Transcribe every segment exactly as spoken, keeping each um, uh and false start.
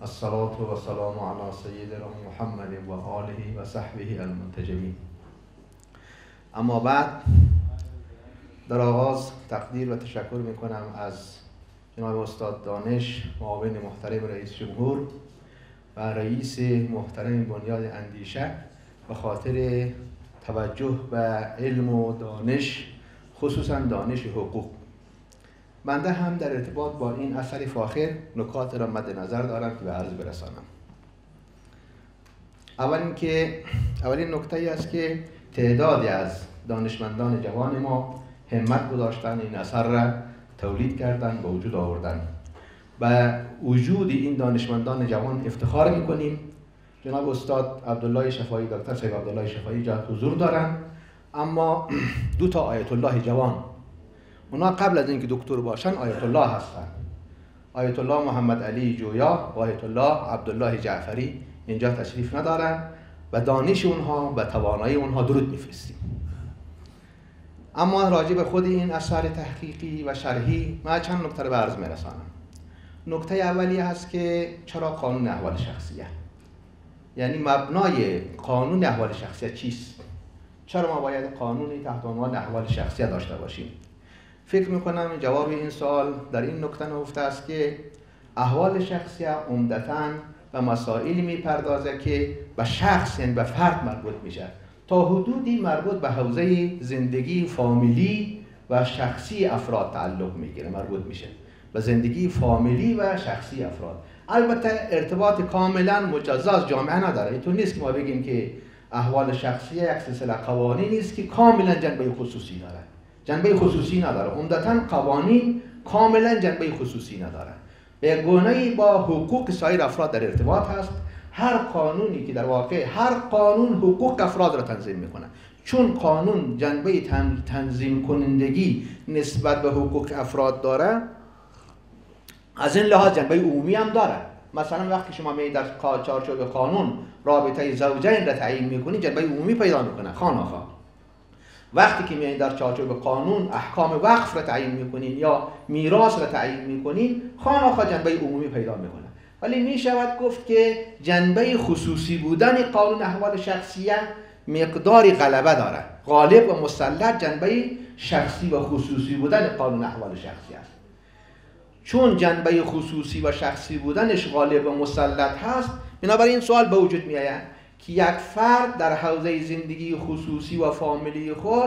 الصلاة والسلام على سیدنا محمد و آله و صحبه المنتجبین. اما بعد در آغاز تقدیر و تشکر میکنم از جناب استاد دانش، معاون محترم رئیس جمهور و رئیس محترم بنیاد اندیشه به خاطر توجه به علم و دانش، خصوصا دانش حقوق. بنده هم در ارتباط با این اثر فاخر نکات را مد نظر دارم که به عرض برسانم. اول اینکه اولین نکته ای است که تعدادی از دانشمندان جوان ما همت گذاشتن این اثر را تولید کردن، به وجود آوردن. به وجود این دانشمندان جوان افتخار میکنیم. جناب استاد عبدالله شفایی، دکتر صاحب عبدالله شفایی جا حضور دارن، اما دو تا آیت الله جوان، اونا قبل از اینکه دکتر باشن آیت الله هستن. آیت الله محمد علی جویا و آیت الله عبدالله جعفری اینجا تشریف ندارن و دانش اونها و توانایی اونها درود میفرستیم. اما راجع به خود این اثر تحقیقی و شرحی من چند نکته رو به عرض میرسانم. نکته اولی هست که چرا قانون احوال شخصیه؟ یعنی مبنای قانون احوال شخصیت چیست؟ چرا ما باید قانونی تحت عنوان احوال شخصیت داشته باشیم؟ فکر میکنم جواب این سوال در این نکته نهفته است که احوال شخصیت عمدتاً به مسائلی میپردازه که به شخص، یعنی به فرد مربوط میشه، تا حدودی مربوط به حوزه زندگی فامیلی و شخصی افراد تعلق میگیره، مربوط میشه به زندگی فامیلی و شخصی افراد. البته ارتباط کاملا مجزا جامعه نداره. اینطور نیست که ما بگیم که احوال شخصی یک سلسله قوانینی است که کاملا جنبه خصوصی داره. جنبه خصوصی نداره. عمدتاً قوانین کاملا جنبه خصوصی نداره. به یک گونه‌ای با حقوق سایر افراد در ارتباط هست. هر قانونی که در واقع هر قانون حقوق افراد را تنظیم میکنه، چون قانون جنبه تنظیم کنندگی نسبت به حقوق افراد داره، از این لحاظ جنبه عمومی هم داره. مثلا وقتی شما می در چارچوب قانون رابطه زوجین را تعیین میکنید، جنبه عمومی پیدا میکنه خانه‌ها. وقتی که میایین در چارچوب قانون احکام وقف را تعیین میکنین یا میراث را تعیین میکنین، خانه‌ها جنبه عمومی پیدا میکنه. ولی میشود گفت که جنبه خصوصی بودن قانون احوال شخصیه مقداری غلبه داره. غالب و مسلط جنبه شخصی و خصوصی بودن قانون احوال شخصی است. چون جنبه خصوصی و شخصی بودنش غالب و مسلط هست، بنابراین این سوال به وجود می آید که یک فرد در حوزه زندگی خصوصی و فامیلی خود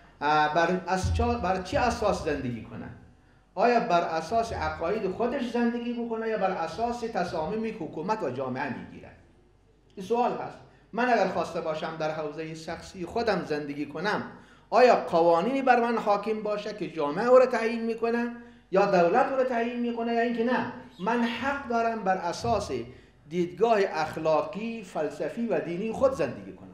بر, بر چه اساس زندگی کنه؟ آیا بر اساس عقاید خودش زندگی بکنه یا بر اساس تصامیم حکومت و جامعه میگیره؟ این سوال هست. من اگر خواسته باشم در حوزه شخصی خودم زندگی کنم، آیا قوانینی بر من حاکم باشه که جامعه او را تعیین میکنه یا دولت او را تعیین میکنه، یا اینکه نه، من حق دارم بر اساس دیدگاه اخلاقی، فلسفی و دینی خود زندگی کنم؟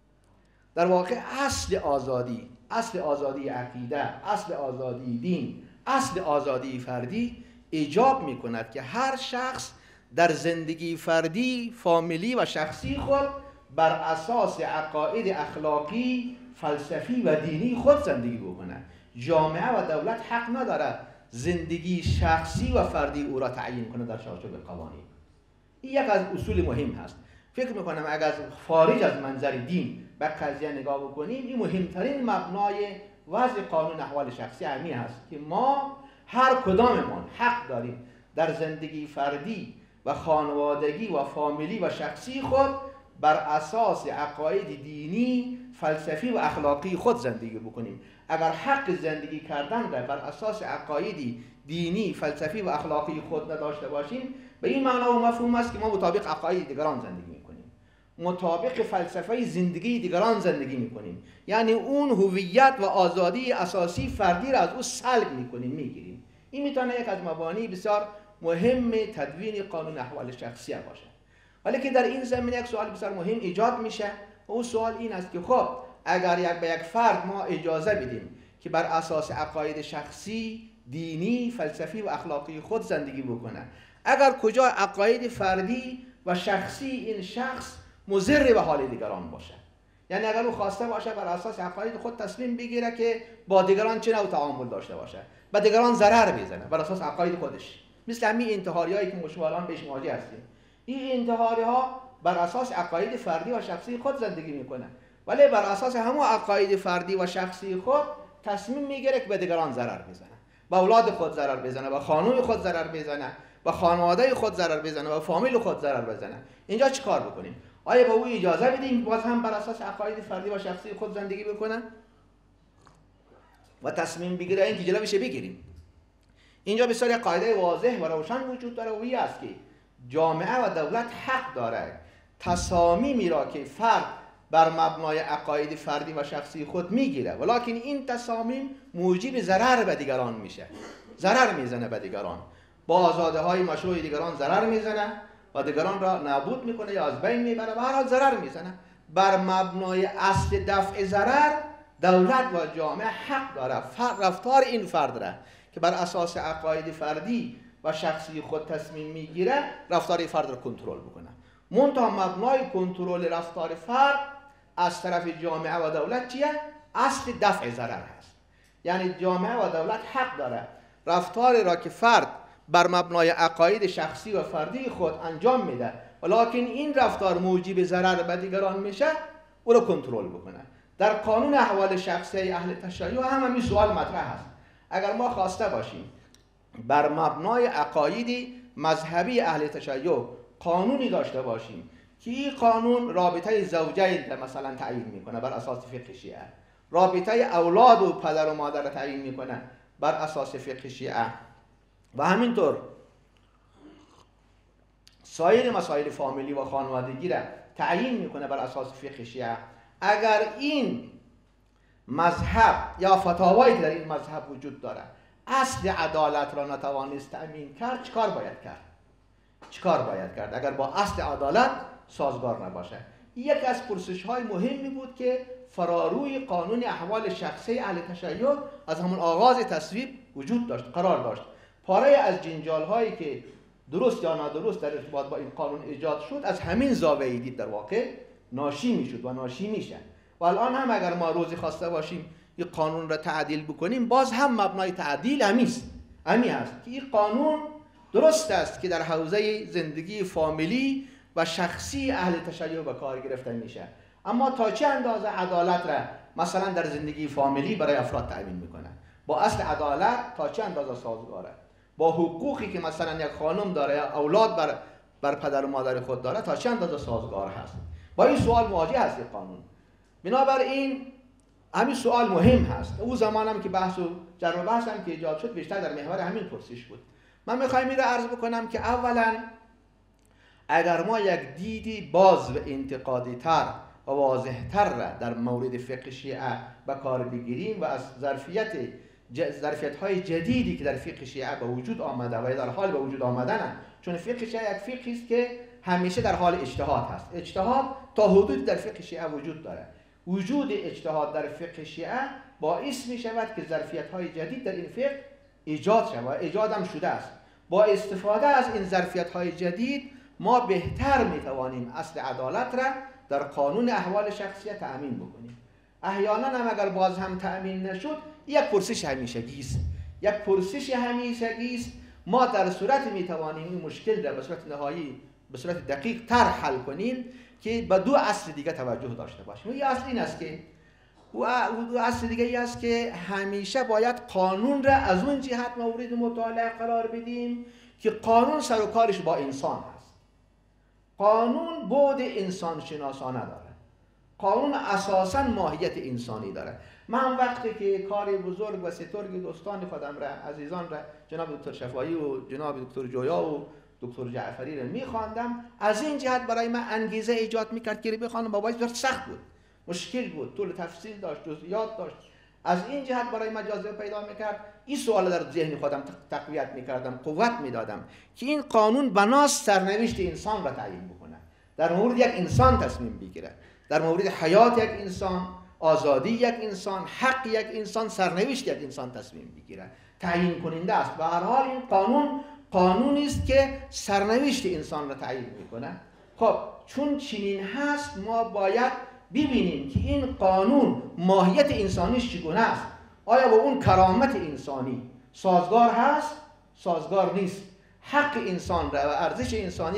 در واقع اصل آزادی، اصل آزادی عقیده، اصل آزادی دین، اصل آزادی فردی ایجاب می کند که هر شخص در زندگی فردی، فامیلی و شخصی خود بر اساس عقاید اخلاقی، فلسفی و دینی خود زندگی بکنه. جامعه و دولت حق ندارد زندگی شخصی و فردی او را تعیین کنه در چارچوب قوانین. این یک از اصول مهم هست. فکر میکنم اگر خارج از منظر دین به قضیه نگاه بکنیم، این مهمترین مبنای وضع قانون احوال شخصی همین هست که ما هر کداممان حق داریم در زندگی فردی و خانوادگی و فامیلی و شخصی خود بر اساس عقاید دینی، فلسفی و اخلاقی خود زندگی بکنیم. اگر حق زندگی کردن را بر اساس عقایدی دینی، فلسفی و اخلاقی خود نداشته باشیم، به این معنا و مفهوم است که ما مطابق عقاید دیگران زندگی میکنیم، مطابق فلسفه زندگی دیگران زندگی میکنیم. یعنی اون هویت و آزادی اساسی فردی را از او سلب میکنیم، میگیریم. این میتونه یک از مبانی بسیار مهم تدوین قانون احوال شخصیه باشه. ولی که در این زمینه یک سوال بسیار مهم ایجاد میشه و اون سوال این است که خب اگر یک به یک فرد ما اجازه بدیم که بر اساس عقاید شخصی، دینی، فلسفی و اخلاقی خود زندگی بکنه، اگر کجا عقاید فردی و شخصی این شخص مضر به حال دیگران باشه، یعنی اگر او خواسته باشه بر اساس عقاید خود تصمیم بگیره که با دیگران چه نوع تعامل داشته باشه، به دیگران ضرر بزنه بر اساس عقاید خودش، مثل همین انتحاریایی که ما الان بهش مواجه هستیم، این انتحاری ها بر اساس عقاید فردی و شخصی خود زندگی میکنن، ولی بر اساس همون عقاید فردی و شخصی خود تصمیم میگیره که به دیگران ضرر بزنه، به اولاد خود ضرر بزنه، به خانوم خود ضرر بزنه، به خانواده خود ضرر بزنه، به فامیل خود ضرر بزنه. اینجا چیکار بکنیم؟ آیا به او اجازه بدیم باز هم بر اساس عقاید فردی و شخصی خود زندگی بکنه و تصمیم بگیره؟ این که جلوش بگیریم. اینجا بسیار قاعده واضح و روشن وجود داره و این است که جامعه و دولت حق داره تصامیمی را که فرد بر مبنای عقاید فردی و شخصی خود میگیره، ولکن این تصامیم موجب ضرر به دیگران میشه، ضرر میزنه به دیگران، با آزادی های مشروع دیگران ضرر میزنه و دیگران را نابود میکنه یا از بین میبره، به هر حال ضرر میزنه. بر مبنای اصل دفع ضرر دولت و جامعه حق داره رفتار این فرد را که بر اساس عقاید فردی و شخصی خود تصمیم میگیره رفتار فرد را کنترل بکنه. منتها مبنای کنترل رفتار فرد از طرف جامعه و دولت چیه؟ اصل دفع ضرر هست. یعنی جامعه و دولت حق داره رفتار را که فرد بر مبنای عقاید شخصی و فردی خود انجام میده ولکن این رفتار موجب ضرر به دیگران میشه او را کنترل بکنه. در قانون احوال شخصی اهل تشیع هم همین سوال مطرح هست. اگر ما خواسته باشیم بر مبنای عقاید مذهبی اهل تشیع قانونی داشته باشیم که این قانون رابطه زوجین مثلا تعیین میکنه بر اساس فقه شیعه، رابطه اولاد و پدر و مادر را تعیین میکنه بر اساس فقه شیعه و همینطور سایر مسائل فامیلی و خانوادگی را تعیین میکنه بر اساس فقه شیعه، اگر این مذهب یا فتاوایی که در این مذهب وجود داره اصل عدالت را نتوانست تأمین کرد، چیکار باید کرد؟ چیکار باید کرد اگر با اصل عدالت سازگار نباشه؟ یک از پرسش های مهمی بود که فراروی قانون احوال شخصی اهل تشیع از همون آغاز تصویب وجود داشت، قرار داشت. پاره از جنجال هایی که درست یا نادرست در ارتباط با این قانون ایجاد شد از همین زاویه دید در واقع ناشی میشد و ناشی میشن. و الان هم اگر ما روزی خواسته باشیم این قانون را تعدیل بکنیم باز هم مبنای تعدیل همیست همی هست که این قانون درست است که در حوزه زندگی فامیلی و شخصی اهل تشیع به کار گرفته میشه، اما تا چه اندازه عدالت را مثلا در زندگی فامیلی برای افراد تأمین میکنه، با اصل عدالت تا چه اندازه سازگاره، با حقوقی که مثلا یک خانم داره یا اولاد بر بر پدر و مادر خود داره تا چه اندازه سازگار هست. با این سوال مواجه هست این قانون. بنابراین همین سوال مهم هست. او زمان هم که بحث و جر و بحث هم که ایجاد شد بیشتر در محور همین پرسش بود. من میخوایم این را عرض بکنم که اولا اگر ما یک دیدی باز و انتقادی تر و واضح تر را در مورد فقه شیعه به کار بگیریم و از ظرفیت ظرفیت های جدیدی که در فقه شیعه به وجود آمده و در حال به وجود آمدن، چون فقه شیعه یک فقهی است که همیشه در حال اجتهاد هست. اجتهاد تا حدودی در فقه شیعه وجود داره. وجود اجتهاد در فقه شیعه باعث می شود که ظرفیت های جدید در این فقه ایجاد شود و ایجاد هم شده است. با استفاده از این ظرفیت های جدید ما بهتر می توانیم اصل عدالت را در قانون احوال شخصیت تأمین بکنیم. احیانا هم اگر باز هم تأمین نشد یک پرسش همیشگی است. یک پرسش همیشگی است. ما در صورت می توانیم این مشکل را به صورت نهایی به صورت دقیق تر حل کنیم که به دو اصل دیگه توجه داشته باشیم. این اصل این است که و اصل دیگه ای است که همیشه باید قانون را از اون جهت مورد مطالعه قرار بدیم که قانون سر و کارش با انسان هست. قانون بعد انسان شناسانه داره. قانون اساساً ماهیت انسانی داره. من وقتی که کار بزرگ و سترگ دوستان خودم را، عزیزان را، جناب دکتر شفایی و جناب دکتر جویا و دکتر جعفری را میخواندم، از این جهت برای من انگیزه ایجاد میکرد که بخوانم، با باید سخت بود، مشکل بود، طول تفصیل داشت، جزئیات داشت. از این جهت برای من جاذبه پیدا میکرد. این سوال در ذهن خودم تقویت میکردم، قوت میدادم که این قانون بناست سرنوشت انسان را تعیین بکنه، در مورد یک انسان تصمیم بگیره، در مورد حیات یک انسان، آزادی یک انسان، حق یک انسان، سرنوشت یک انسان تصمیم بگیره، تعیین کننده است. به هر حال این قانون قانونی است که سرنوشت انسان را تعیین میکنه. خب چون چنین هست ما باید ببینیم که این قانون ماهیت انسانیش چگونه است. آیا با اون کرامت انسانی سازگار هست؟ سازگار نیست. حق انسان را و ارزش انسانی را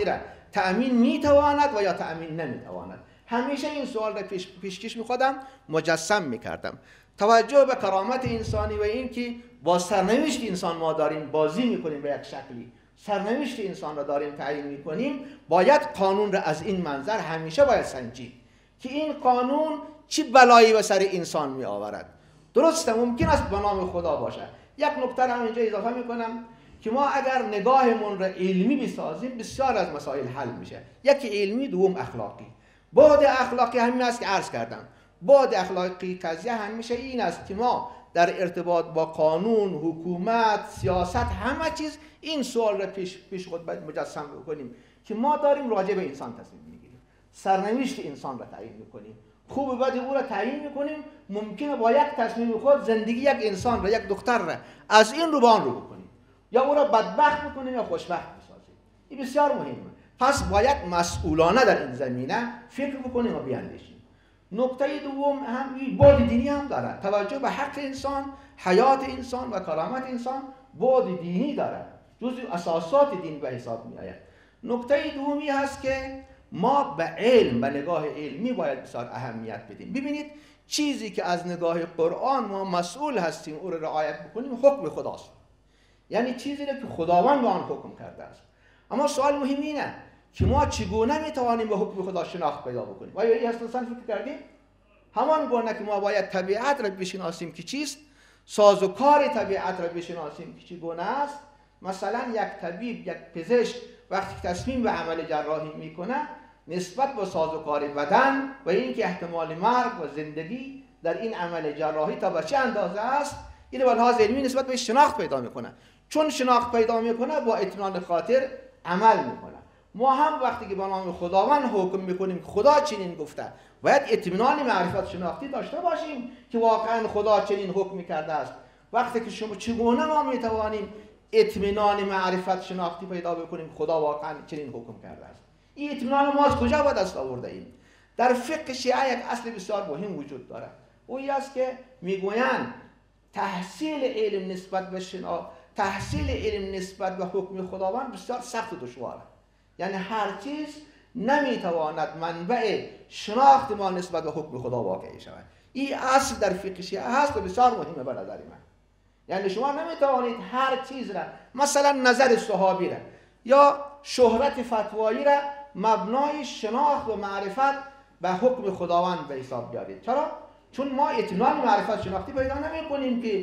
تأمین میتواند و یا تأمین نمیتواند. همیشه این سوال را پیش پیشکش میخوادم مجسم میکردم. توجه به کرامت انسانی و این که با سرنوشت انسان ما داریم بازی میکنیم به یک شکلی، سرنوشت انسان را داریم تعیین میکنیم، باید قانون را از این منظر همیشه باید سنجید که این قانون چی بلایی به سر انسان می آورد. درسته ممکن است به نام خدا باشه. یک نکته را اینجا اضافه میکنم که ما اگر نگاهمون را علمی بسازیم بسیار از مسائل حل میشه. یکی علمی، دوم اخلاقی. بعد اخلاقی همین است که عرض کردم. بعد اخلاقی قضیه همیشه این است که ما در ارتباط با قانون، حکومت، سیاست، همه چیز این سوال را پیش پیش خود مجسم بکنیم که ما داریم راجع به انسان تصمیم میگیریم، سرنوشت انسان را تعیین میکنیم، خوب و بد او را تعیین میکنیم. ممکنه با یک تصمیم خود زندگی یک انسان را، یک دختر را از این رو به آن رو بکنیم، یا او را بدبخت بکنیم یا خوشبخت بسازیم. این بسیار مهمه. پس باید مسئولانه در این زمینه فکر بکنیم و بیاندیشیم. نکته دوم هم این بعد دینی هم دارد. توجه به حق انسان، حیات انسان و کرامت انسان بعد دینی دارد. جزء اساسات دین به حساب می آید. نکته دومی هست که ما به علم، به نگاه علمی باید بسیار اهمیت بدیم. ببینید چیزی که از نگاه قرآن ما مسئول هستیم او را رعایت بکنیم حکم خداست. یعنی چیزی که خداوند به آن حکم کرده است. اما سوال مهم اینه که ما چگونه میتوانیم به حکم خدا شناخت پیدا بکنیم؟ آیا این اصلا فکر کردیم؟ همان گونه که ما باید طبیعت را بشناسیم که چیست، سازوکار طبیعت را بشناسیم که چگونه است. مثلا یک طبیب، یک پزشک وقتی تصمیم به عمل جراحی میکنه نسبت به سازوکار بدن و اینکه احتمال مرگ و زندگی در این عمل جراحی تا به چه اندازه است، این به لحاظ علمی نسبت به شناخت پیدا میکنه. چون شناخت پیدا میکنه با اطمینان خاطر عمل میکنه. ما هم وقتی که به نام خداوند حکم میکنیم که خدا چنین گفته، باید اطمینان معرفت شناختی داشته باشیم که واقعا خدا چنین حکم کرده است. وقتی که شما چگونه ما میتوانیم اطمینان معرفت شناختی پیدا بکنیم خدا واقعا چنین حکم کرده است؟ این اطمینان ما از کجا به دست آورده ایم؟ در فقه شیعه یک اصل بسیار مهم وجود دارد. او این است که میگویند تحصیل علم نسبت به شناخت، تحصیل علم نسبت به حکم خداوند بسیار سخت و دشواره. یعنی هر چیز نمیتواند منبع شناخت ما نسبت به حکم خدا واقعی شود. این اصل در فقه شیعه هست و بسیار مهمه به نظر من. یعنی شما نمیتوانید هر چیز را، مثلا نظر صحابی را یا شهرت فتوایی را مبنای شناخت و معرفت به حکم خداوند به حساب بیارید. چرا؟ چون ما اطمینان معرفت شناختی پیدا نمی کنیم که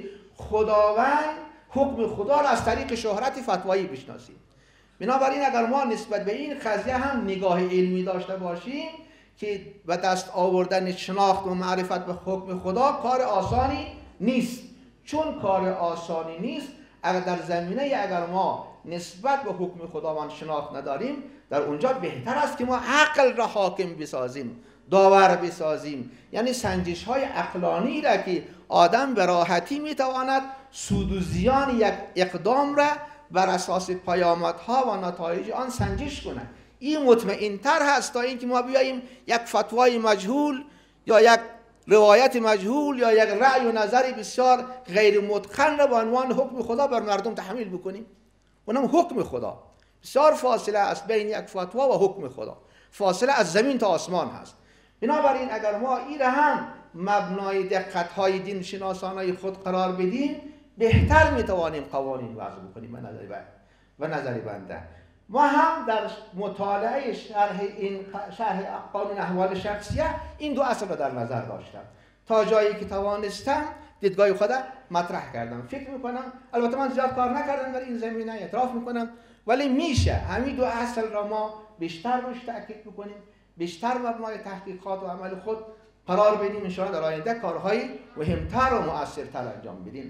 خداوند حکم خدا را از طریق شهرت فتوایی بشناسیم. بنابراین اگر ما نسبت به این قضیه هم نگاه علمی داشته باشیم که به دست آوردن شناخت و معرفت به حکم خدا کار آسانی نیست. چون کار آسانی نیست، اگر در زمینه اگر ما نسبت به حکم خداوند شناخت نداریم، در اونجا بهتر است که ما عقل را حاکم بسازیم، داور بسازیم. یعنی سنجش های عقلانی را که آدم به راحتی میتواند سود و زیان یک اقدام را بر اساس پیامدها و نتایج آن سنجش کنند. این مطمئن‌تر هست تا اینکه ما بیاییم یک فتوای مجهول یا یک روایت مجهول یا یک رأی و نظری بسیار غیر متقن را به عنوان حکم خدا بر مردم تحمیل بکنیم. اونم حکم خدا. بسیار فاصله است بین یک فتوا و حکم خدا. فاصله از زمین تا آسمان هست. بنابراین اگر ما این را هم مبنای دقت‌های دین شناسانه خود قرار بدیم، بهتر میتوانیم قوانین وضع بکنیم به نظر بنده. و نظر بنده ما هم در مطالعه شرح این شرح قانون احوال شخصیه این دو اصل را در نظر داشتم. تا جایی که توانستم دیدگاه خودم مطرح کردم. فکر میکنم، البته من زیاد کار نکردم در این زمینه، اعتراف میکنم، ولی میشه همین دو اصل را ما بیشتر روش تاکید بکنیم، بیشتر مبنای تحقیقات و عمل خود قرار بدیم، ان شاء الله در آینده کارهای مهمتر و مؤثرتر انجام بدیم.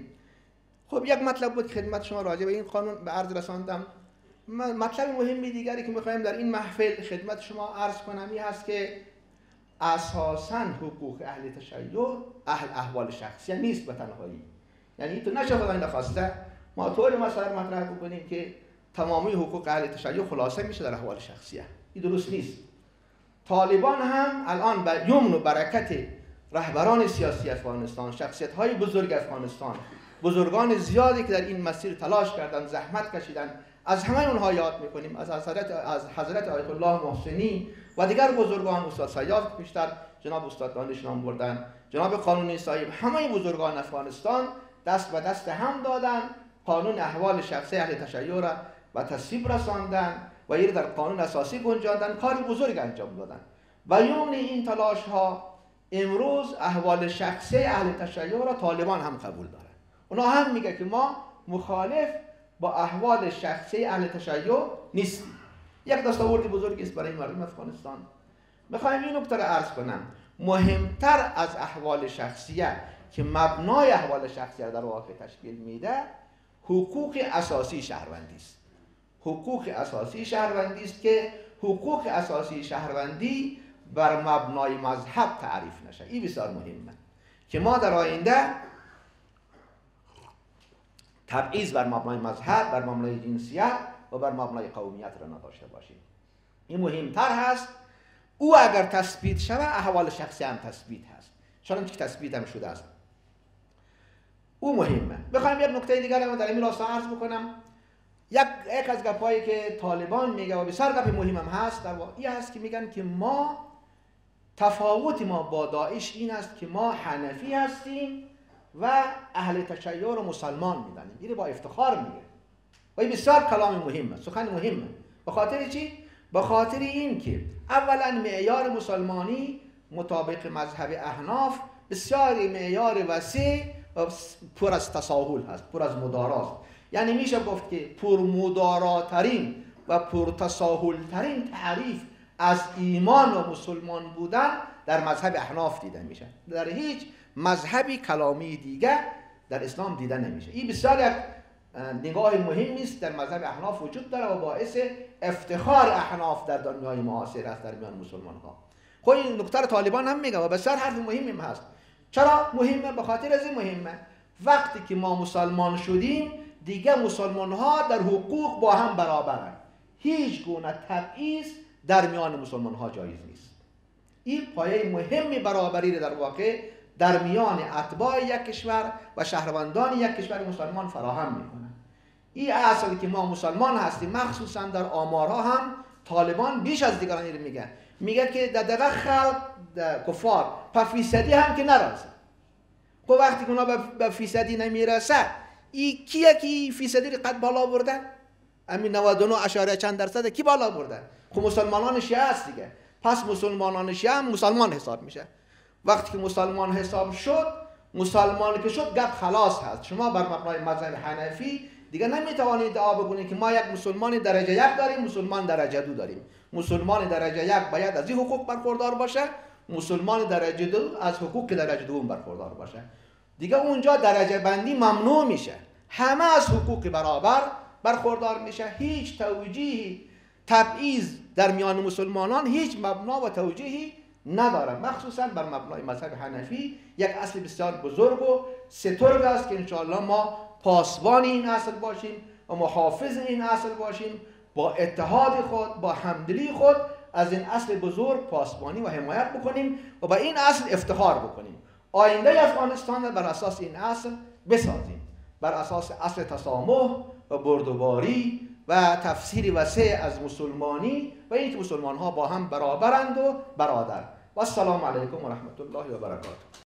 خب یک مطلب بود خدمت شما راجع به این قانون به عرض رساندم. مطلب مهمی دیگری که میخوایم در این محفل خدمت شما عرض کنم این هست که اساساً حقوق اهل تشیع اهل احوال شخصیه نیست به تنهایی. یعنی تو نشه خدای نخواسته ما طور مثلا مطرح بکنیم که تمامی حقوق اهل تشیع خلاصه میشه در احوال شخصیه. این درست نیست. طالبان هم الان به یمن و برکت رهبران سیاسی افغانستان، شخصیت‌های بزرگ افغانستان بزرگان زیادی که در این مسیر تلاش کردند، زحمت کشیدند، از همه اونها یاد میکنیم، از حضرت از حضرت آیت الله محسنی و دیگر بزرگان، استاد سیاف بیشتر، جناب استاد دانش نام بردن، جناب قانونی صاحب، همه بزرگان افغانستان دست به دست هم دادن، قانون احوال شخصی اهل تشیع را و تصویب رساندن و این در قانون اساسی گنجاندن، کار بزرگ انجام دادن. و یوم این تلاش ها امروز احوال شخصی اهل تشیع را طالبان هم قبول دارن. اونا هم میگه که ما مخالف با احوال شخصی اهل تشیع نیستیم. یک دستاورد بزرگی است برای مردم افغانستان. میخوایم این نکته را عرض کنم، مهمتر از احوال شخصیه که مبنای احوال شخصیه در واقع تشکیل میده، حقوق اساسی شهروندی است. حقوق اساسی شهروندی است که حقوق اساسی شهروندی بر مبنای مذهب تعریف نشه. این بسیار مهمه که ما در آینده تبعیض بر مبنای مذهب، بر مبنای جنسیت و بر مبنای قومیت را نداشته باشیم. این مهمتر هست. او اگر تثبیت شود، احوال شخصی هم تثبیت هست، چون که تثبیت هم شده است. او مهمه. بخوایم یک نکته دیگر هم در این راستا عرض بکنم. یک یک از گپایی که طالبان میگه و بسیار گپ مهم هم هست، در واقع این هست که میگن که ما تفاوت ما با داعش این است که ما حنفی هستیم و اهل تشیع رو مسلمان میدانیم. این با افتخار میگه و این بسیار کلام مهمه، سخن مهمه. به خاطر چی؟ به خاطر این که اولا معیار مسلمانی مطابق مذهب احناف بسیار معیار وسیع و پر از تساهل هست، پر از مداراست. یعنی میشه گفت که پر مداراترین و پر تساهلترین تعریف از ایمان و مسلمان بودن در مذهب احناف دیده میشه. در هیچ مذهبی کلامی دیگه در اسلام دیده نمیشه. این بسیار یک نگاه مهمی است در مذهب احناف وجود داره و باعث افتخار احناف در دنیای معاصر است در میان مسلمان ها. خب این نکته طالبان هم میگه و بسیار حرف مهمی هست. چرا مهمه؟ به خاطر از این مهمه وقتی که ما مسلمان شدیم دیگه مسلمان ها در حقوق با هم برابرن. هیچ گونه تبعیض در میان مسلمان ها جایز نیست. این پایه مهمی برابری در واقع در میان اتباع یک کشور و شهروندان یک کشور مسلمان فراهم میکنه. این اصلی که ما مسلمان هستیم، مخصوصا در آمارها هم طالبان بیش از دیگران این میگه میگه که در دغه خلق کفار په فیصدی هم که نرسه. خب وقتی که اونا به فیصدی نمیرسه، این کیه که فیصدی رو قد بالا برده؟ همین نود و نه اشاره چند درصد کی بالا برده؟ خب مسلمانان شیعه هست دیگه. پس مسلمانان شیعه هم مسلمان حساب میشه. وقتی که مسلمان حساب شد، مسلمان که شد گپ خلاص هست. شما بر مبنای مذهب حنفی دیگه نمیتوانید ادعا بکنید که ما یک مسلمان درجه یک داریم، مسلمان درجه دو داریم. مسلمان درجه یک باید از این حقوق برخوردار باشه، مسلمان درجه دو از حقوق درجه دوم برخوردار باشه. دیگه اونجا درجه بندی ممنوع میشه. همه از حقوق برابر برخوردار میشه. هیچ توجیهی تبعیض در میان مسلمانان هیچ مبنا و توجیهی نداره، مخصوصا بر مبنای مذهب حنفی. یک اصل بسیار بزرگ و سترگ است که انشاءالله ما پاسبان این اصل باشیم و محافظ این اصل باشیم، با اتحاد خود، با همدلی خود از این اصل بزرگ پاسبانی و حمایت بکنیم و با این اصل افتخار بکنیم. آینده افغانستان را بر اساس این اصل بسازیم، بر اساس اصل تسامح و بردباری و تفسیر وسیع از مسلمانی و اینکه مسلمان ها با هم برابرند و برادر. و السلام علیکم و رحمت الله و برکاته.